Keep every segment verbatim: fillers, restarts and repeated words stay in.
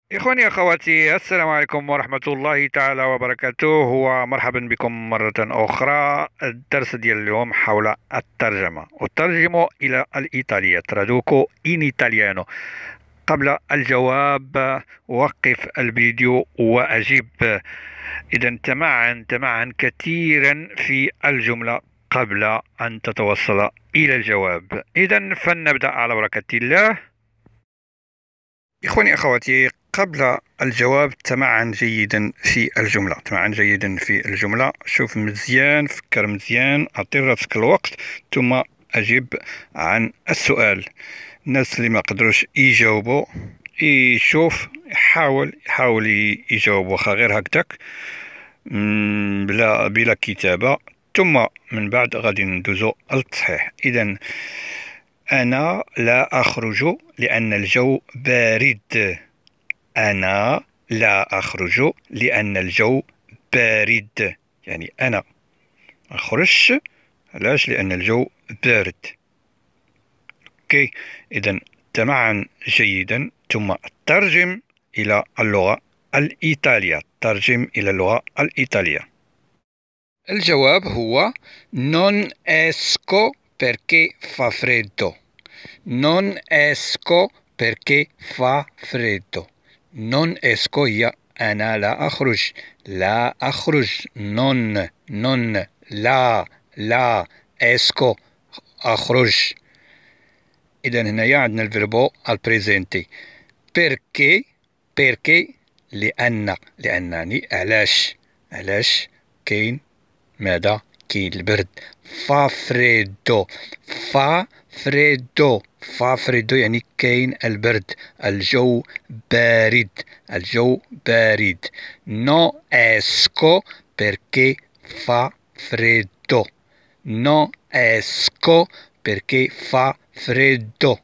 إخواني أخواتي، السلام عليكم ورحمة الله تعالى وبركاته، ومرحبا بكم مرة أخرى. الدرس ديال اليوم حول الترجمة. أترجم إلى الإيطالية، ترادوكو إن إيطاليانو. قبل الجواب وقف الفيديو وأجب. إذا تمعن تمعن كثيرا في الجملة قبل أن تتوصل إلى الجواب. إذا فلنبدأ على بركة الله. إخواني أخواتي، قبل الجواب تمعن جيدا في الجملة، تمعن جيدا في الجملة. شوف مزيان، فكر مزيان، أعطي راسك الوقت ثم أجب عن السؤال. الناس اللي ما قدروش يجاوبوا يشوف، يحاول يحاول يجاوب واخا غير هكذاك، مم، بلا بلا كتابة، ثم من بعد غادي ندوزو للتصحيح. إذا أنا لا أخرج لأن الجو بارد. أنا لا أخرج لأن الجو بارد. يعني أنا ما أخرجش، علاش؟ لأن الجو بارد. أوكي، إذا تمعن جيدا ثم ترجم إلى اللغة الإيطالية. ترجم إلى اللغة الإيطالية. الجواب هو non esco perché fa freddo. Non esco perché fa freddo. Non esco هي أنا لا أخرج. لا أخرج. non non لا لا esco أخرج. إذا هنايا عندنا الفيربو البريزنتي. perché perché لأن لأنني علاش علاش كاين ماذا؟ كاين البرد. فا فريدو. فا فريدو فا فريدو يعني كاين البرد، الجو بارد، الجو بارد. نو اسكو perché fa freddo. No esco perché fa freddo.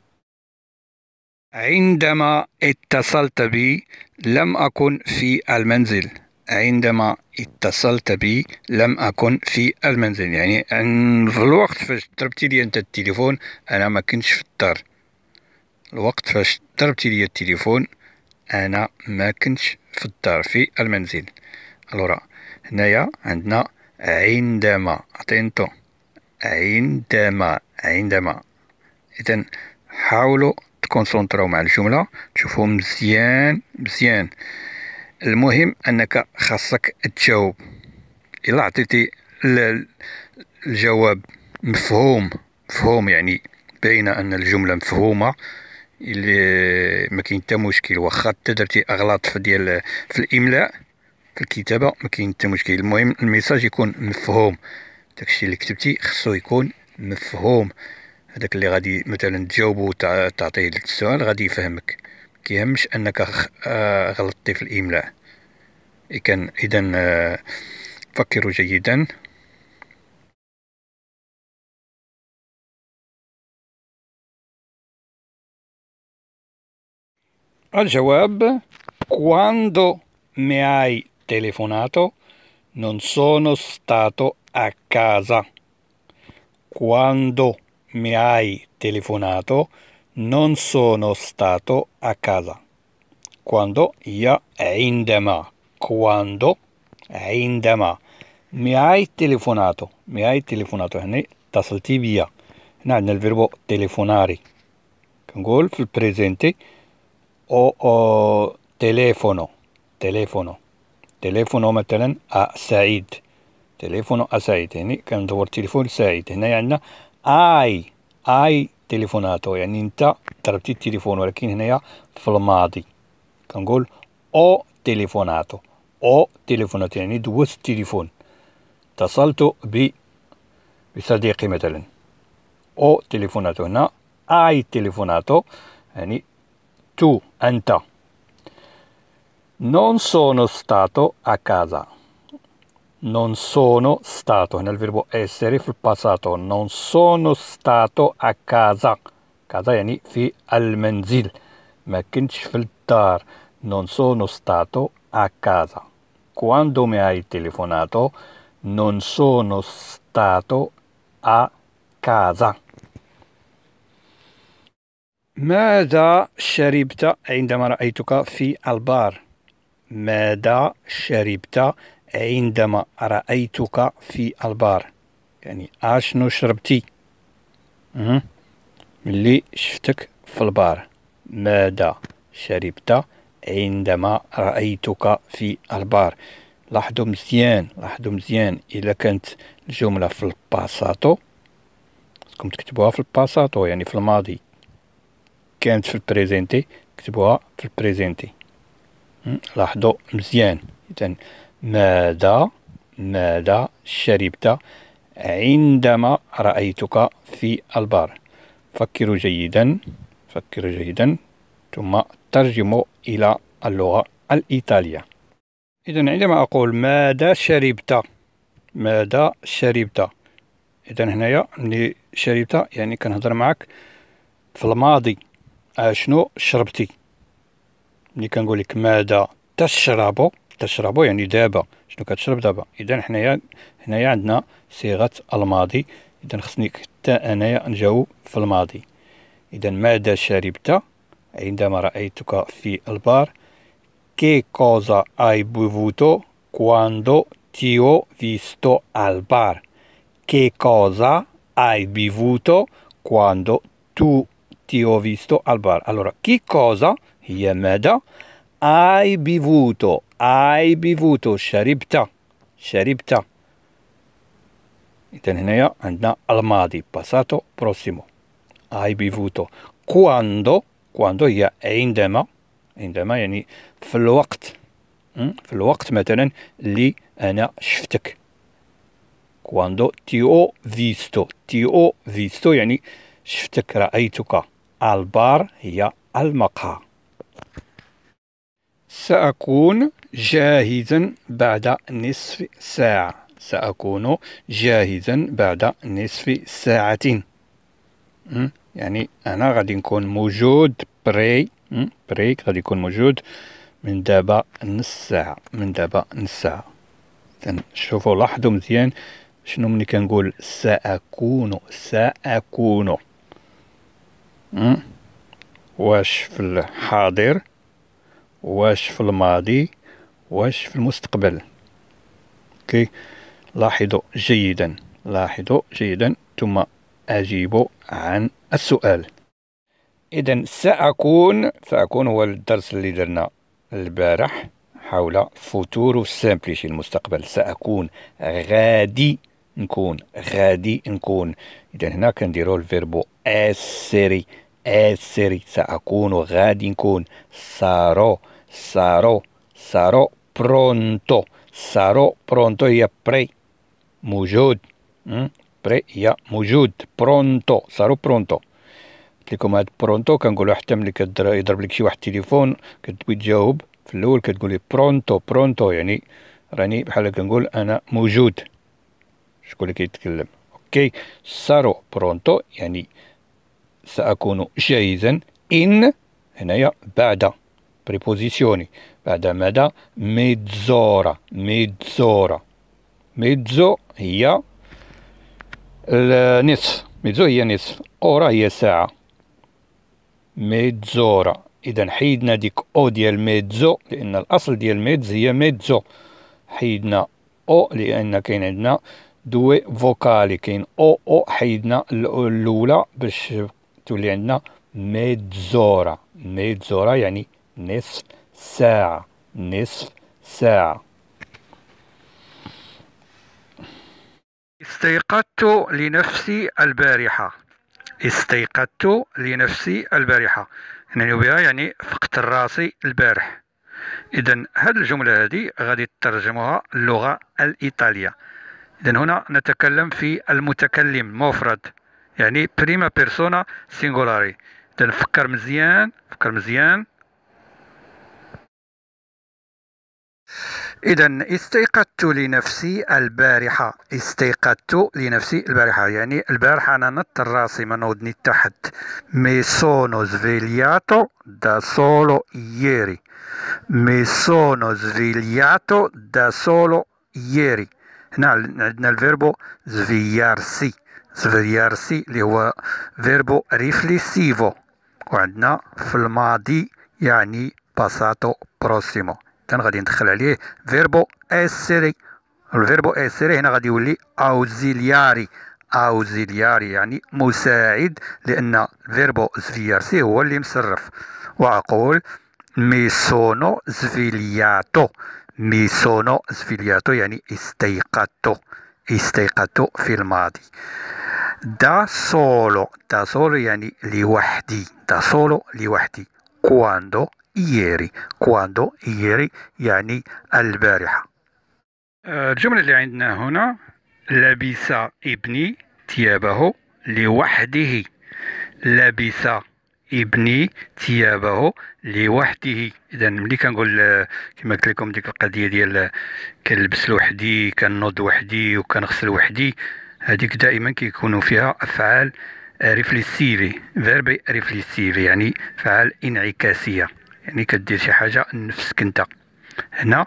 عندما اتصلت بي لم أكن في المنزل. عندما اتصلت بي لم أكن في المنزل، يعني أن في الوقت فاش ضربتي لي أنت التليفون أنا ما كنتش في الدار. الوقت فاش ضربتي لي التليفون أنا ما كنتش في الدار، في المنزل. الورا هنايا عندنا عندما، عطينتو عندما عندما. إذن حاولوا تكونسونطراو مع الجملة، تشوفوا مزيان مزيان. المهم أنك خاصك تجاوب. إلا عطيتي الجواب مفهوم مفهوم يعني باين أن الجملة مفهومة، اللي ما كاين حتى مشكل. واخا حتى درتي أغلاط في ديال في الإملاء في الكتابة ما كاين حتى مشكل. المهم الميساج يكون مفهوم. داكشي اللي كتبتي خصو يكون مفهوم. هذاك اللي غادي مثلا تجاوبو وتعطيه السؤال غادي يفهمك، كيهمش انك غلطتي في الاملاء. كان اذا فكروا جيدا. الجواب: quando mi hai telefonato non sono stato a casa. Quando mi hai telefonato non sono stato a casa. quando هي عندما. quando عندما. mi hai telefonato mi hai telefonato هنا اتصلتي بيا. هنا عندنا الفيربو تليفوناري، كنقول في البريزنتي او او تليفونو تليفونو تليفونو مثلا ا سعيد. تليفونو ا سعيد يعني كندور تليفون سعيد. هنا عندنا اي اي تليفوناتو يعني انت ضربتي التليفون، ولكن هنايا في الماضي كنقول او تليفوناتو. او تليفوناتو يعني دوزت التليفون، اتصلت ب بصديقي مثلا. او تليفوناتو. هنا اي تليفوناتو يعني تو انت. non sono stato a casa. non sono stato هنا الفيربو essere في الباساتو. non sono stato a casa. casa يعني في المنزل، ما كنتش في الدار. non sono stato a casa. quando mi hai telefonato non sono stato a casa. ماذا شربت عندما رأيتك في البار؟ ماذا شربت عندما رأيتك في البار؟ يعني أشنو شربتي أه. ملي شفتك في البار. ماذا شربت عندما رأيتك في البار؟ لاحظوا مزيان لاحظوا مزيان إلا كانت الجملة في الباساتو راكم تكتبوها في الباساتو يعني في الماضي، كانت في البريزنتي كتبوها في البريزنتي. لاحظوا مزيان. إذن ماذا ماذا شربت عندما رأيتك في البار؟ فكروا جيدا فكروا جيدا ثم ترجموا إلى اللغة الإيطالية. إذن عندما أقول ماذا شربت ماذا شربت إذن هنايا ملي شربت يعني كنهضر معك في الماضي. أشنو شربتي؟ ملي كنقول لك ماذا تشرب تشرب يعني دابا شنو كتشرب دابا. إذن حنايا هنايا عندنا صيغة الماضي. إذن خصني حتى أنايا نجاوب في الماضي. إذن ماذا شربت عندما رأيتك في البار؟ Che cosa hai bevuto quando ti ho visto al bar? Che cosa hai bevuto quando tu ti ho visto al bar? Allora, che cosa هي ماذا؟ hai bevuto hai bevuto شربت شربت. إذن هنايا عندنا الماضي passato prossimo. hai bevuto quando quando هي عندما عندما يعني في الوقت في الوقت مثلا اللي أنا شفتك. quando ti ho visto ti ho visto يعني شفتك رأيتك. البار هي المقهى. سأكون جاهزا بعد نصف ساعة. سأكون جاهزا بعد نصف ساعة. يعني أنا غادي نكون موجود بري بري غادي يكون موجود من دابا نص ساعة من دابا نص ساعة. شوفوا لاحظوا مزيان شنو ملي كنقول سأكون سأكون واش في الحاضر واش في الماضي واش في المستقبل. اوكي لاحظوا جيدا لاحظوا جيدا ثم أجيب عن السؤال. إذن سأكون سأكون هو الدرس اللي درنا البارح حول فوتورو سامبليشي المستقبل. سأكون غادي نكون غادي نكون. إذن هنا كنديرو الفيربو اسيري اسيري. سأكون غادي نكون. سارو سارو سارو برونتو سارو برونتو هي بري موجود. بري هي موجود. برونتو سارو برونتو. قلت لكم هاد برونتو كنقولو حتى ملي كيضرب لك شي واحد التليفون كتبغي تجاوب في الاول كتقولي برونتو برونتو يعني راني بحال كنقول انا موجود. شكون اللي كيتكلم؟ اوكي سارو برونتو يعني سأكون جاهزا. ان هنايا بعد بريبوزيسيوني بعد ماذا؟ ميتزورا ميتزورا. ميتزو هي النصف. ميتزو هي نصف. اورا هي ساعة. ميتزورا. إذا حيدنا ديك أو ديال ميتزو لأن الأصل ديال ميتز هي ميتزو. حيدنا أو لأن كاين عندنا دوي فوكالي كاين أو أو حيدنا الأولى باش تولي عندنا ميتزورا. ميتزورا يعني نصف ساعة نصف ساعة. استيقظت لنفسي البارحة. استيقظت لنفسي البارحة يعني بها يعني فقت راسي البارح. إذن هذه الجملة هذه غادي تترجموها اللغة الإيطالية. إذن هنا نتكلم في المتكلم مفرد يعني بريما بيرسونا سينغولاري. إذن فكر مزيان فكر مزيان. إذن استيقظت لنفسي البارحة. استيقظت لنفسي البارحة يعني البارحة أنا نط راسي من ودني تحت. مي سونو svegliato da solo ieri. مي سونو svegliato da solo ieri. هنا عندنا الفيربو svegliarsi svegliarsi اللي هو فيربو ريفليسيفو وعندنا في الماضي يعني باساتو بروسيمو، إذن غادي ندخل عليه فيربو اسيري. الفيربو اسيري هنا غادي يولي اوزيلياري. اوزيلياري يعني مساعد، لأن فيربو سفيارسي هو اللي مصرف. وأقول مي سونو سفيلياتو. مي سونو سفيلياتو يعني استيقظت. استيقظت في الماضي. دا سولو. دا سولو يعني لوحدي. دا سولو لوحدي. كواندو إيري. كواندو إيري يعني البارحة. الجملة اللي عندنا هنا: لبس ابني ثيابه لوحده. لبس ابني ثيابه لوحده. اذا ملي كنقول كما قلت لكم ديك القضيه ديال كنلبس لوحدي، كنوض وحدي، وكنغسل وحدي، هذيك دائما كيكونوا فيها افعال ريفليسيفي. فيربي ريفليسيفي يعني افعال انعكاسيه، يعني كدير شي حاجه لنفسك انت. هنا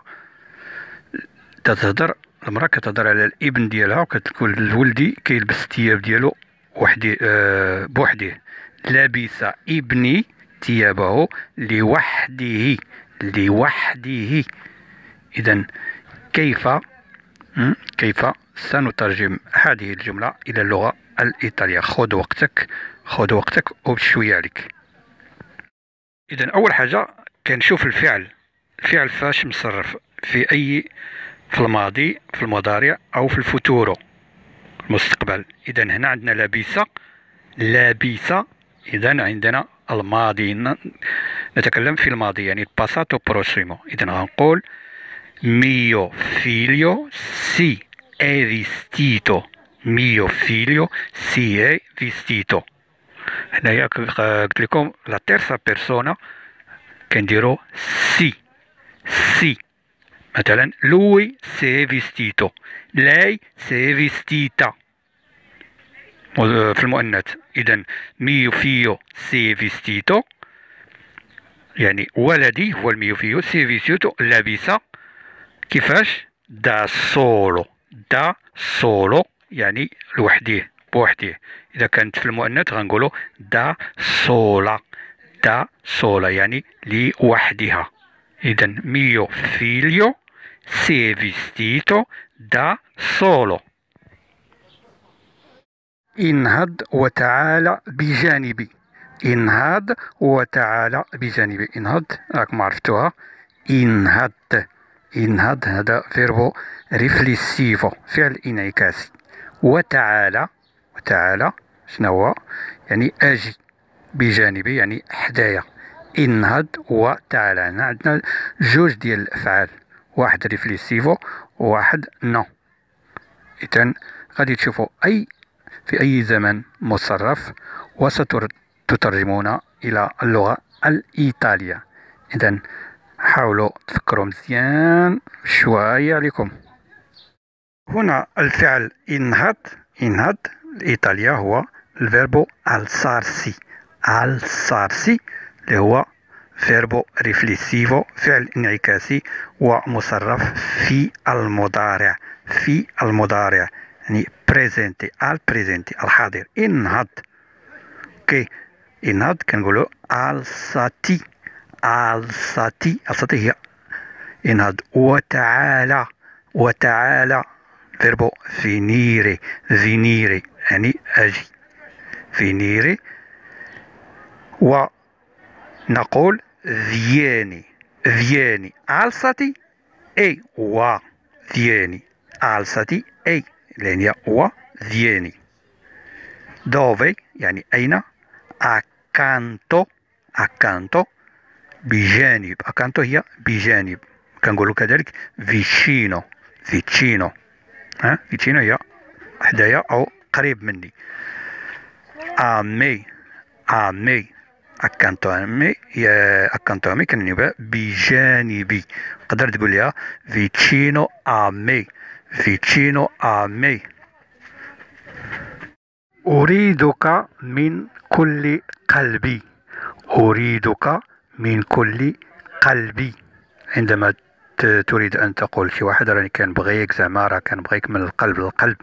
تتهضر المراه كتهضر على الابن ديالها وكتقول ولدي كيلبس الثياب ديالو وحدي أه بوحديه. لبس ابني ثيابه لوحده. لوحده. إذا كيف كيف سنترجم هذه الجملة إلى اللغة الإيطالية؟ خذ وقتك، خذ وقتك وبشوية عليك. إذا أول حاجة كنشوف الفعل. الفعل فاش مصرف؟ في أي في الماضي، في المضارع، أو في الفوتورو المستقبل. إذا هنا عندنا لبس. لبس. إذا عندنا الماضي، نتكلم في الماضي يعني باساتو بروسيمو. إذا غنقول mio figlio si è vestito. mio figlio si è vestito. هنايا قلت لكم لا تيرسا بيرسونا كنديرو سي. سي مثلا lui si è vestito. lei si è vestita في المؤنث. إذا mio figlio si è vestito يعني ولدي هو الميو فيو. si è vestito لبس. كيفاش؟ دا سولو. دا سولو يعني لوحديه بوحديه. إذا كانت في المؤنث غنقولو دا سولا. دا سولا يعني لوحدها. إذا mio figlio si è vestito da solo. انهض وتعال بجانبي. انهض وتعال بجانبي. انهض راكم عرفتوها. انهض. انهض هذا فيربو ريفليسيفو، فعل انعكاسي. وتعالى. وتعالى شنو هو؟ يعني اجي. بجانبي يعني حدايا. انهض وتعالى. هنا عندنا جوج ديال الافعال، واحد ريفليسيفو وواحد نو. اذا غادي تشوفوا اي في اي زمن مصرف وستترجمون الى اللغة الايطالية. اذا حاولوا تفكروا مزيان شوية عليكم. هنا الفعل انهض. انهض الإيطالية هو الفيربو alzarsi. alzarsi اللي هو فيربو ريفليسيفو، فعل انعكاسي ومصرف في المضارع. في المضارع يعني بريزنتي. البريزنتي الحاضر. انهض. اوكي. انهض كنقولوا alzati. alzati. alzati هي انهض. وتعالى. وتعالى فيربو فينيري. فينيري يعني أجي. فينيري. ونقول vieni. vieni. alzati e و. vieni. alzati e لأن هي و. vieni. dove يعني أين. accanto. accanto بجانب. accanto هي بجانب. كنقولوا كذلك vicino. vicino. ها vicino هي حدايا أو قريب مني. a me. a me. accanto a me هي accanto a me كنبقى بجانبي. تقدر تقول لها vicino a me. vicino a me. أريدك من كل قلبي. أريدك من كل قلبي. عندما تريد أن تقول شي واحد راني كنبغيك، زعما راه كنبغيك من القلب للقلب.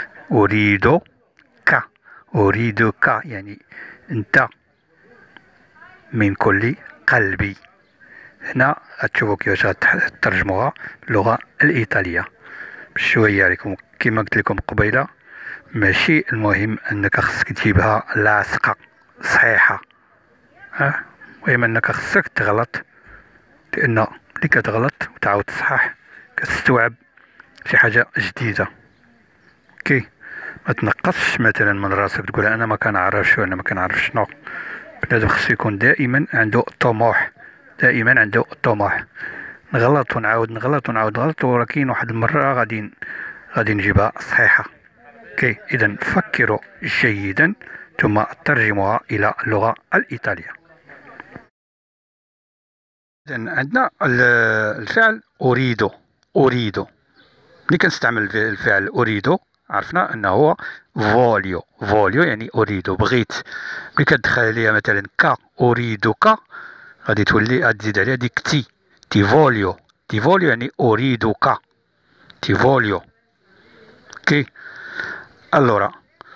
أريدك. أريدك يعني أنت. من كل قلبي. هنا غتشوفوا كيفاش غترجموها باللغة الإيطالية بشوية عليكم. كما قلت لكم قبيلة، ماشي المهم انك خصك تجيبها لاصقة صحيحة، ها المهم انك خصك تغلط، لان ملي كتغلط وتعاود تصحح كتستوعب شي حاجة جديدة. اوكي، ما تنقصش مثلا من راسك تقول انا ما كنعرفش وانا ما كنعرفش شنو. بنادم خصو يكون دائما عنده طموح، دائما عنده طموح. نغلط ونعاود نغلط ونعاود نغلط، ولكن واحد المرة غادي غادي نجيبها صحيحة. اوكي، اذا فكروا جيدا ثم ترجموها الى اللغة الإيطالية. اذا عندنا الفعل اريد. اريد ملي كنستعمل الفعل اريد عرفنا انه هو فوليو. فوليو يعني اريد، بغيت. ملي كتدخل عليها مثلا ك اريدك غادي تولي غادي تزيد عليها ديك تي، تي فوليو. تي فوليو يعني اريدك، تي فوليو. اوكي، الورا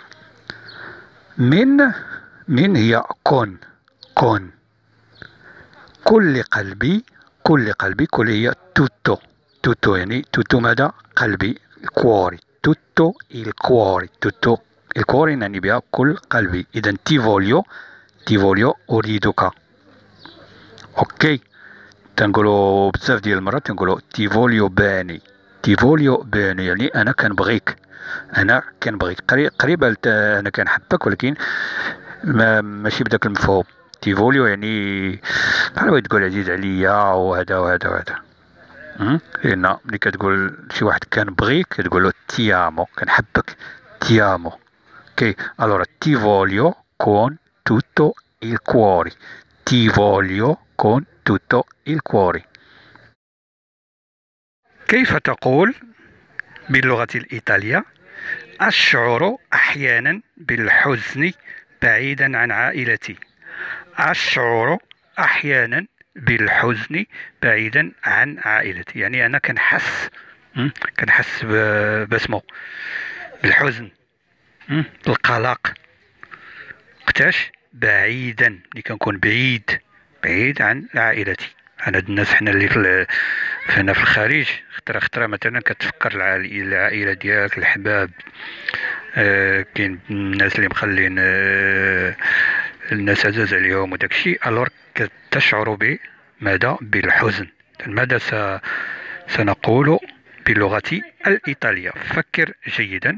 من من هي كون. كون كل قلبي. كل قلبي كل هي توتو. توتو يعني توتو ماذا؟ قلبي، الكواري. توتو الكواري. توتو الكواري يعني بها كل قلبي. إذا تي فوليو، تي فوليو أريدك. أوكي، تنقولو بزاف ديال المرات تنقولو تي فوليو باني. تي فوليو باني يعني أنا كنبغيك، أنا كنبغيك. قريبة أنا كنحبك، ولكن ما ماشي بداك المفهوم. تي فوليو يعني بحال بغيت تقول عزيز عليا وهذا وهذا وهذا. لأن ملي كتقول شي واحد كنبغيك كتقولو تيامو، كنحبك، تيامو. اوكي، الورا تي فوليو كون توتو il cuore. تي فوليو كون توتو il cuore. كيف تقول باللغة الإيطالية أشعر أحيانا بالحزن بعيدا عن عائلتي؟ أشعر أحيانا بالحزن بعيدا عن عائلتي، يعني أنا كنحس كنحس باسمو بالحزن، بالقلق. وقتاش؟ بعيدا، ملي كنكون بعيد بعيد عن عائلتي. عن هاد الناس حنا اللي في هنا في الخارج، خطرة خطرة مثلا كتفكر العائلة ديالك، الحباب. آه كاين الناس اللي مخلين آه الناس عزاز عليهم وداكشي، الور تشعر بماذا؟ بالحزن. ماذا سنقول باللغة الإيطالية؟ فكر جيدا.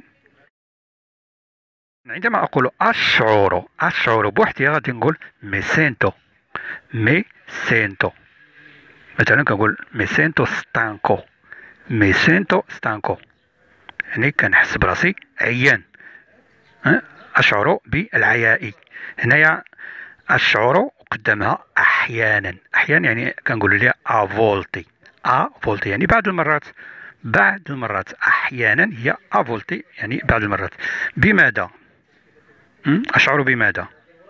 عندما أقول أشعر، أشعر بوحدها غادي نقول مي سينتو. مي سينتو مثلا كنقول مي سينتو ستانكو. مي سينتو ستانكو يعني كنحس براسي عيان. أشعر بالعياء. هنايا أشعر قدامها أحيانا. أحيانا يعني كنقول لها أفولتي. أفولتي يعني بعض المرات. بعض المرات. أحيانا هي أفولتي يعني بعض المرات. بماذا؟ أشعر بماذا؟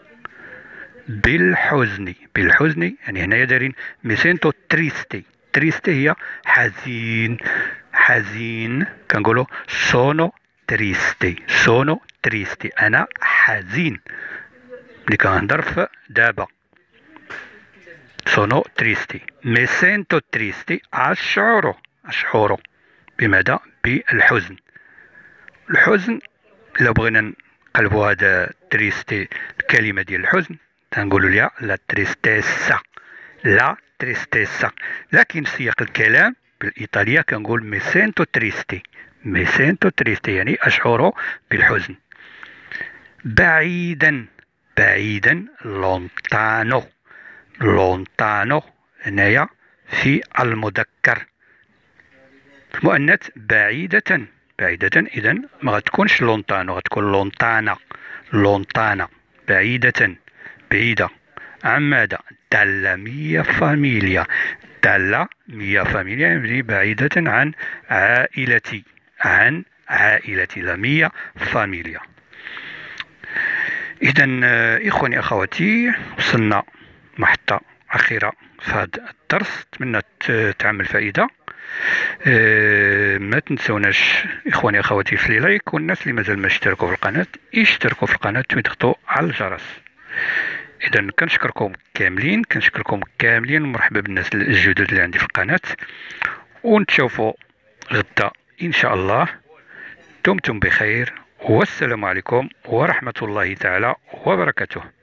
بالحزن. بالحزن يعني هنايا دايرين ميسينتو تريستي. تريستي هي حزين. حزين كنقولو سونو تريستي. سونو تريستي أنا حزين. ملي كنهضر في دابا سونو تريستي. مي سينتو تريستي أشعر. أشعر بماذا؟ بالحزن. الحزن لو بغينا نقلبو هذا تريستي الكلمة ديال الحزن تنقولوا لها لا تريستيسا. لا تريستيسا، لكن سياق الكلام بالإيطالية كنقول مي سينتو تريستي. مي سينتو تريستي يعني أشعر بالحزن. بعيدا. بعيدا لونتانو. لونتانو هنايا في المذكر. المؤنث بعيدة. بعيدة إذا ما غتكونش لونتانو، غتكون لونتانا. لونتانا بعيدة، بعيدة عن ماذا؟ دالا ميا فاميليا. دالا ميا فاميليا يعني بعيدة عن عائلتي. عن عائلتي لا ميا فاميليا. إذا إخواني أخواتي وصلنا محطة أخيرة في هذا الدرس، أتمنى تعمل فائدة. أه ما تنسوناش إخواني أخواتي في لايك، والناس اللي مازال ما اشتركوا في القناة يشتركوا في القناة ويضغطوا على الجرس. اذا كنشكركم كاملين، كنشكركم كاملين، مرحبا بالناس الجدد اللي عندي في القناه، ونتشوفوا غدا ان شاء الله. دمتم بخير، والسلام عليكم ورحمه الله تعالى وبركاته.